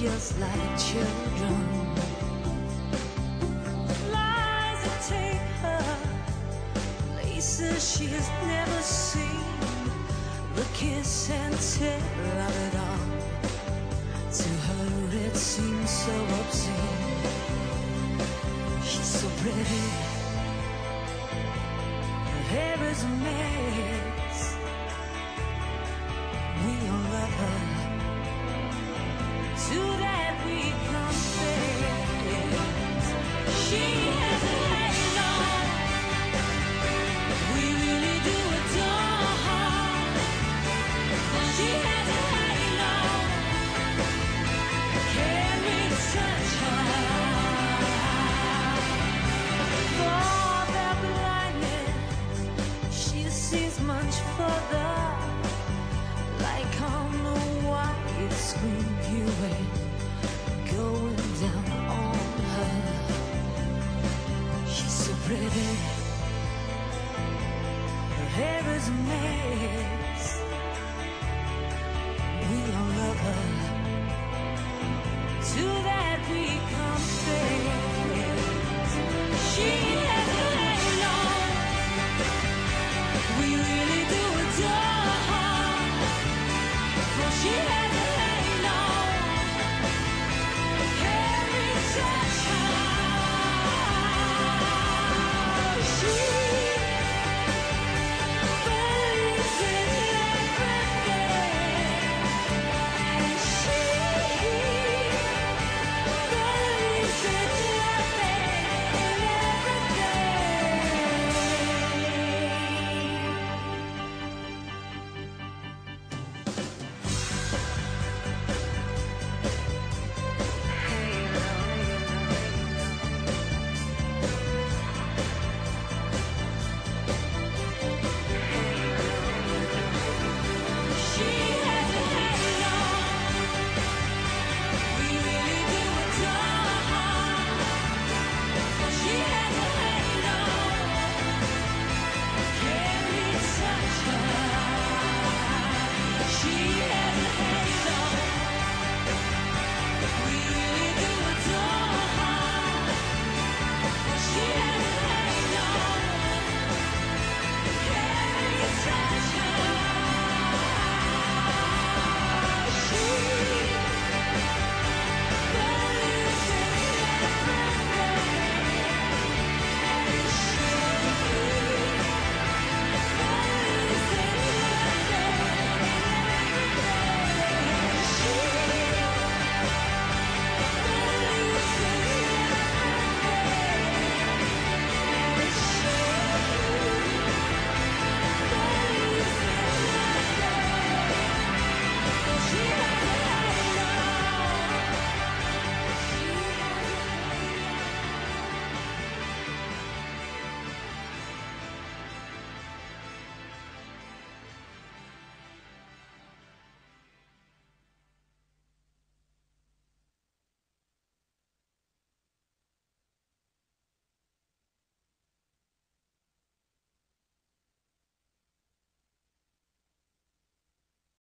just like children. Lies that take her places she has never seen. The kiss and tell of it all, to her it seems so obscene. She's so pretty, her hair is a mess. We all love her, to that we confess. She has a halo, we really do adore her. She has a halo, can we touch her? For the blindness, she sees much further, like on the white screen viewing, going down on her. She's so pretty, her hair is a mess. We all love her.